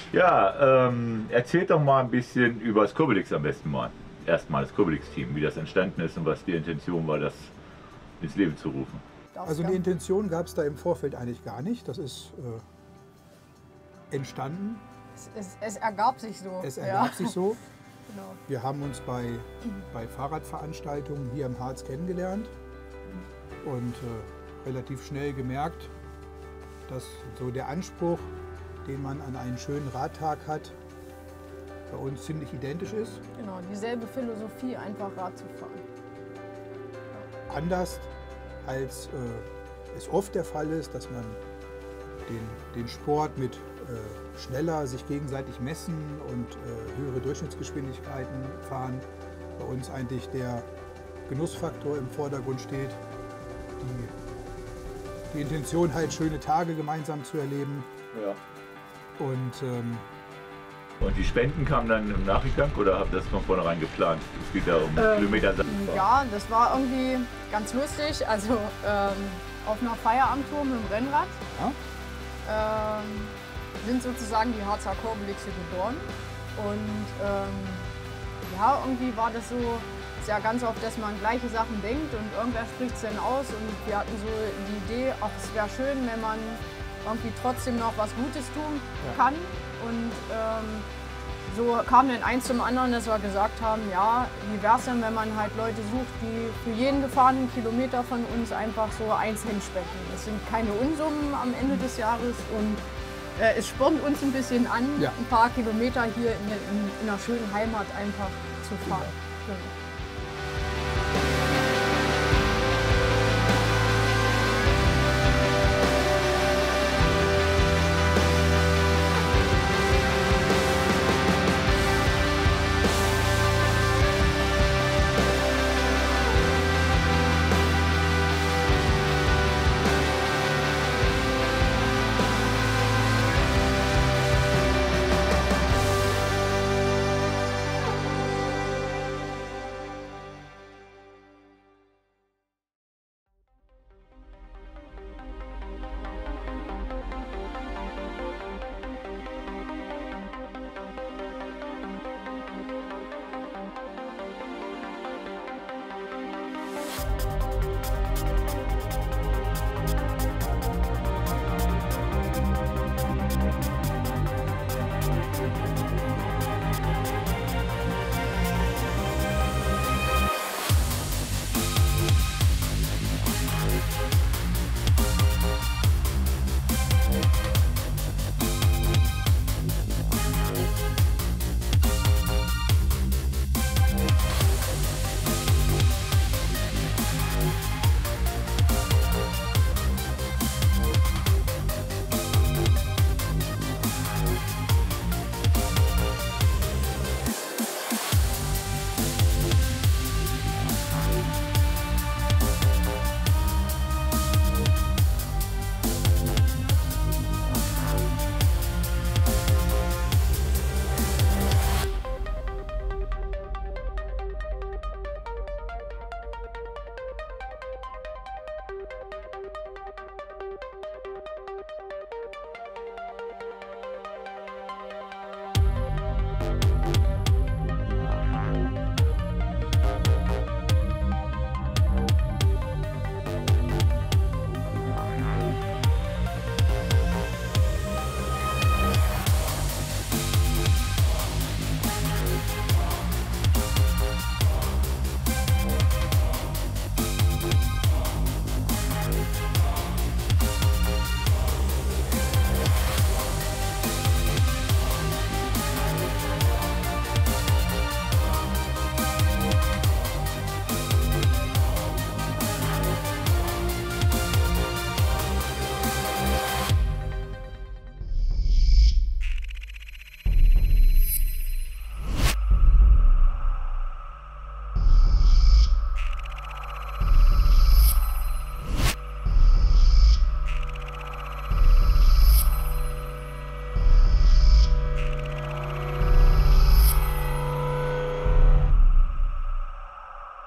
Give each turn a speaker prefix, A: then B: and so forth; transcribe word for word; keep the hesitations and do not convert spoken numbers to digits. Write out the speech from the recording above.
A: Ja, ähm, erzählt doch mal ein bisschen über das Kurbelix am besten mal. Erstmal das Kurbelix-Team, wie das entstanden ist und was die Intention war, das ins Leben zu rufen.
B: Also die Intention gab es da im Vorfeld eigentlich gar nicht. Das ist äh, entstanden.
C: Es, es, es ergab sich so.
B: Es ergab
C: ja.
B: sich so.
C: Genau.
B: Wir haben uns bei, bei Fahrradveranstaltungen hier im Harz kennengelernt und äh, relativ schnell gemerkt, dass so der Anspruch, den man an einen schönen Radtag hat, bei uns ziemlich identisch ist.
C: Genau, dieselbe Philosophie, einfach Rad zu fahren.
B: Anders als äh, es oft der Fall ist, dass man den, den Sport mit äh, schneller sich gegenseitig messen und äh, höhere Durchschnittsgeschwindigkeiten fahren. Bei uns eigentlich der Genussfaktor im Vordergrund steht. Die, die Intention halt schöne Tage gemeinsam zu erleben.
A: Ja.
B: Und, ähm,
A: und die Spenden kamen dann im Nachgang oder habt ihr das von vornherein geplant? Es geht ja um
C: Ähm,
A: Kilometer.
C: Ja, das war irgendwie ganz lustig. Also ähm, auf einer Feierabendtour mit dem Rennrad
B: ja?
C: ähm, sind sozusagen die Harzer Kurbelixe geboren. Und ähm, ja, irgendwie war das so, ist ja ganz oft, dass man gleiche Sachen denkt und irgendwer spricht es dann aus. Und wir hatten so die Idee, ach, es wäre schön, wenn man irgendwie trotzdem noch was Gutes tun
B: Ja.
C: kann. Und ähm, so kam dann eins zum anderen, dass wir gesagt haben, ja, wie wäre es denn, wenn man halt Leute sucht, die für jeden gefahrenen Kilometer von uns einfach so eins hinspenden. Das sind keine Unsummen am Ende des Jahres und äh, es spornt uns ein bisschen an,
B: Ja.
C: ein paar Kilometer hier in, in, in einer schönen Heimat einfach zu fahren. Genau.